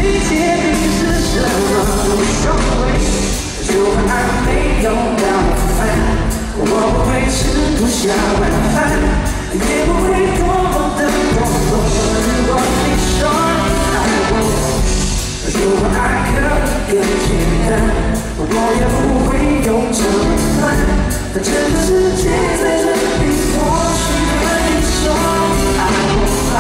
界定是什么无所谓。如果爱没有到烦，我不会吃不下晚饭，也不会多么的堕落。如果你说你爱我，如果爱可以更简单，我也不会用这么难。但这个世界在这里，我需要你说你爱我吧。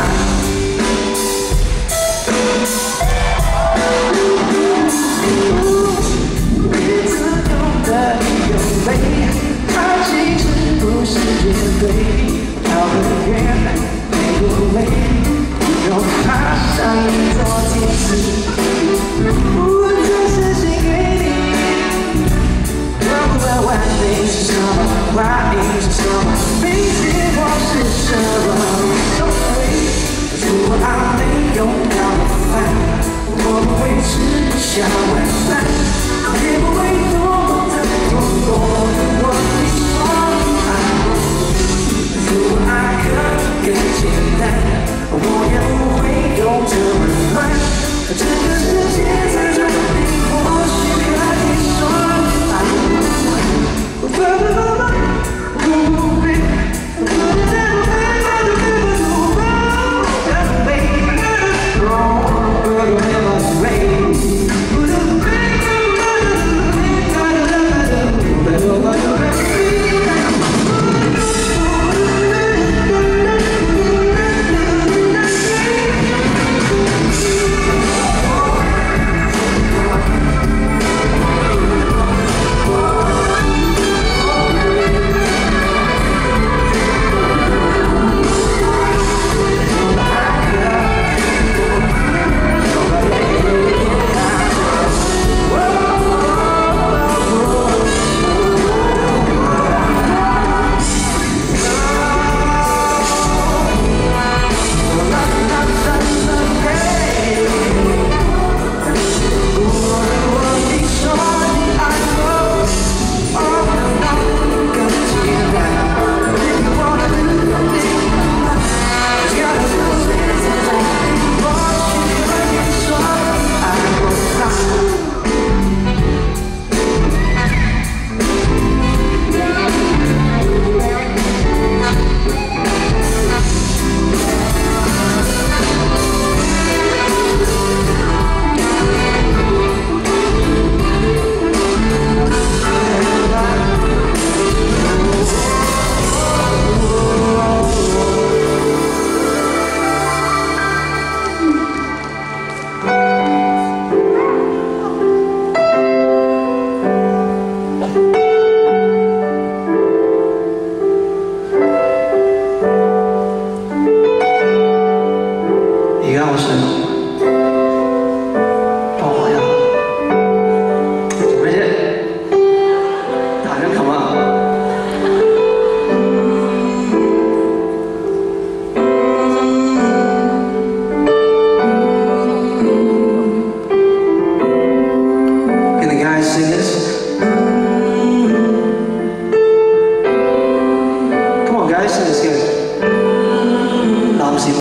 日子有得意有悲，它其实不是绝对。跑得远累不累？又爬上一座梯子，我这是写给你。我不管完美是什么，完美是什么，没结果是什么无所谓。如果爱没有到烦，我不会吃不下晚饭，也不会多么的堕落。如果你说你爱我，如果爱可以更简单，我也不会用这么